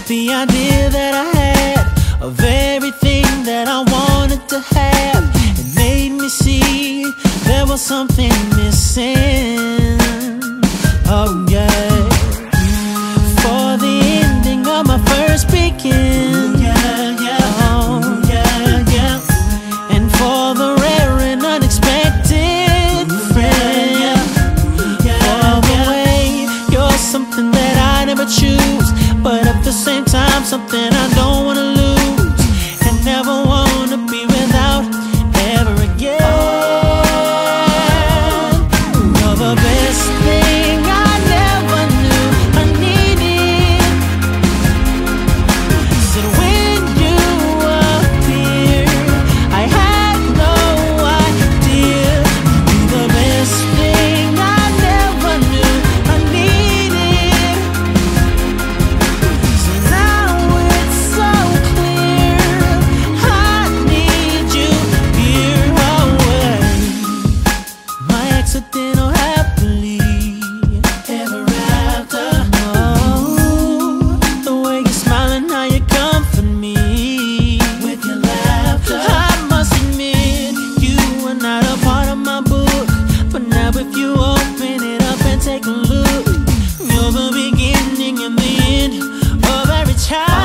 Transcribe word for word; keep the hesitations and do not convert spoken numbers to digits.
The idea that I had of everything that I wanted to have, it made me see there was something missing. Oh yeah. For the ending of my first begin, yeah, yeah, oh, yeah, yeah. And for the rare and unexpected friend, for the way you're something that I never choose, but at the same time something I don't wanna lose and never wanna be without ever again. You're the best thing I never knew I needed. So when you appeared, I had no idea. You're the best thing I never knew I needed. So now it's so clear, I need you here. Away my accidental happily ever after. Oh, the way you're smiling, how you comfort me with your laughter. I must admit, you are not a part of my book, but now if you open it up and take a look, you're the beginning and the end of every child.